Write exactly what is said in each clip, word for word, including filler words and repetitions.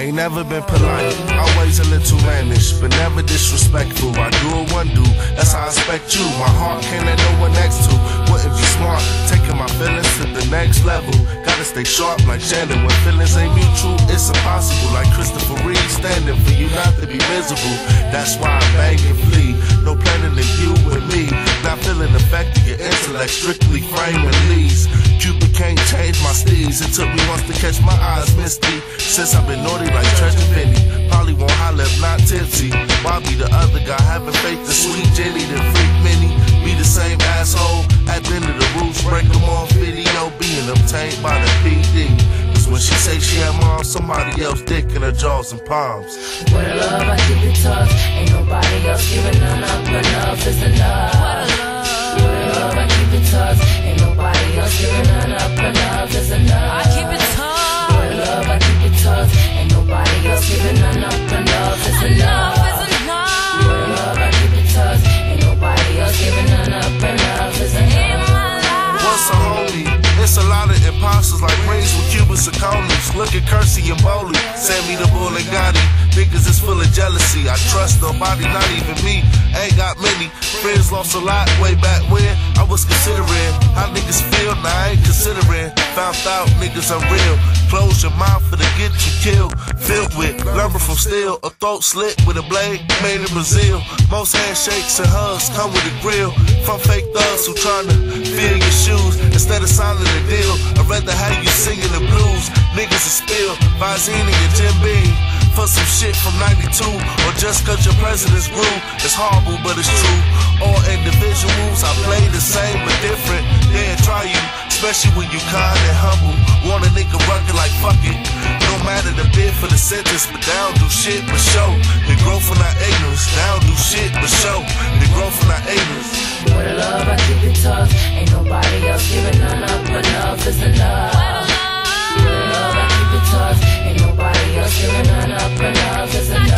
I ain't never been polite, always a little mannish, but never disrespectful. I do what one do, that's how I expect you. My heart can't let no one next to. Wouldn't be smart, taking my feelings to the next level. Gotta stay sharp like Shannon. When feelings ain't mutual, it's impossible. Like Christopher Reeve, standing for you not to be miserable. That's why I bang and flee. No planning to you and me. Not feeling affected, your intellect strictly framing leads. Cupid can't change my steeds. It took me once to catch my eyes misty. Since I've been naughty like Treasure Penny. Probably won't holler if not tipsy. Why be the other guy having faith in sweet Jenny than freak Minnie? Be the same asshole at the end of the roots. Break them off video. Being obtained by the P D. Cause when she say she had mom, somebody else dick in her jaws and palms. What a love, I keep it tough. Ain't nobody else giving none up. Enough is enough. What a love, I keep it tough. Ain't nobody else giving none up. Enough is enough. I keep it tough. What a love, I keep it tough. Ain't nobody else giving none up. Enough is enough. What a love, I keep it tough. Ain't nobody else giving none up. Enough is enough. What's a homie? It's a lot of imposters like rings with Cubans and conies. Look at Kersey and Bowley, Sammy the Bull and Gotti. Niggas is full of jealousy. I trust nobody, not even me. Ain't got many friends, lost a lot way back when I was considering how niggas feel. Now I ain't considering. Found out niggas unreal. Close your mouth for to get you killed. Filled with lumber from steel, a throat slit with a blade made in Brazil. Most handshakes and hugs come with a grill from fake thugs who tryna fill your shoes instead of signing a deal. I'd rather have you singing the blues. Niggas are spill Visine and your Jim Beam for some shit from ninety-two, or just cause your president's grew. It's horrible, but it's true. All individuals, I play the same but different. They'll try you, especially when you kind and humble. Want a nigga rugged like fuck it. No matter the bid for the sentence, but they don't do shit but show. They grow from our ignorance. They don't do shit but show. They grow from our ignorance. What a love, I keep it tough. Ain't nobody else giving none up. Enough is enough. What a love, I keep it tough. Ain't nobody else giving none up. Enough is enough.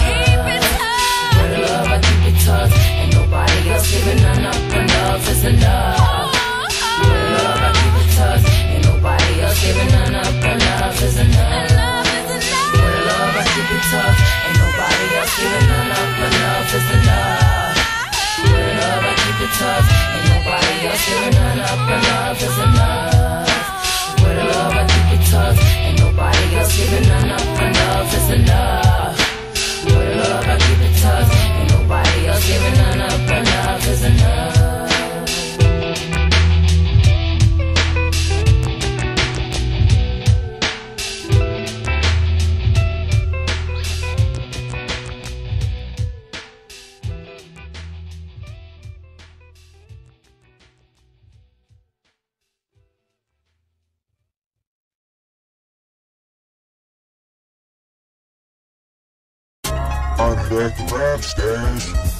What a love, I keep it tough. Ain't nobody else giving none up. Enough is enough. What a love, I keep it tough. Ain't nobody else giving none up. Enough is enough. What a love, I keep it tough. Ain't nobody else giving none up. Enough is enough. What a love, I keep it tough. Ain't nobody else giving none up. Enough is enough. What a love, I keep it tough. Ain't nobody else giving none up. Enough is enough. What a love, I keep it tough. Ain't nobody else giving none up. Enough is enough. I'm back to rap stash.